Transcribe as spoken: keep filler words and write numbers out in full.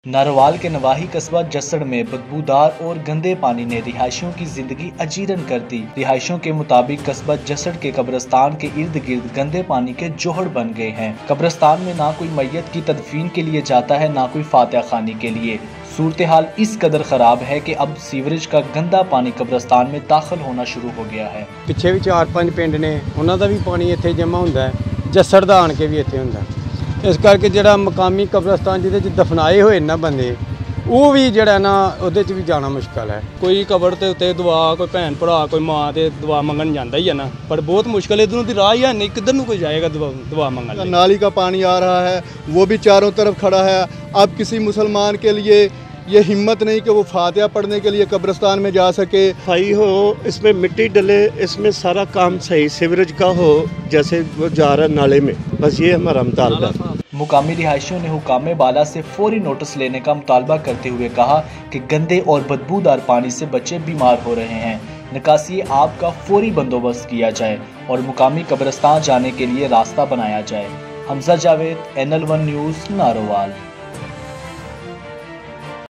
नारोवाल के नवाही कस्बा जसड़ में बदबूदार और गंदे पानी ने रिहायशियों की जिंदगी अजीरन कर दी। रिहायशियों के मुताबिक कस्बा जसड़ के कब्रिस्तान के इर्द गिर्द गंदे पानी के जोहड़ बन गए हैं। कब्रिस्तान में ना कोई मैयत की तदफीन के लिए जाता है, ना कोई फातिहा खानी के लिए। सूरत हाल इस कदर खराब है कि अब सीवरेज का गंदा पानी कब्रिस्तान में दाखिल होना शुरू हो गया है। पिछे भी चार पांच पिंड ने उन्हों का भी पानी इत्थे जमा होंदा है, जसड़ दा आण के भी इत्थे होंदा। इस करके जिहड़ा मकामी कब्रिस्तान जिहदे च दफनाए हुए ना बंदे वो भी जिहड़ा ना उहदे च भी जाना मुश्किल है। कोई कबर ते उत्ते दुआ कोई भैन भरा कोई माँ ते दुआ मंगन जाता ही है ना, पर बहुत मुश्किल है। इधरों की राह ही है नहीं, किधर नूं कोई जाएगा दुआ, दुआ मंगन। नाली का पानी आ रहा है वो भी चारों तरफ खड़ा है। अब किसी मुसलमान के लिए ये हिम्मत नहीं कि वो फातिहा पढ़ने के लिए कब्रिस्तान में जा सके। सफाई हो, इसमें मिट्टी डले, इसमें सारा काम सही सीवरेज का हो जैसे वो जा रहा है नाले में, बस ये हमारा मुतालबा है। मुकामी रिहायशियों ने हुकामे बाला से फौरी नोटिस लेने का मुतालबा करते हुए कहा कि गंदे और बदबूदार पानी से बच्चे बीमार हो रहे हैं। निकासी आब का फौरी बंदोबस्त किया जाए और मुकामी कब्रिस्तान जाने के लिए रास्ता बनाया जाए। Hamza Javed, N L one news, Narowal.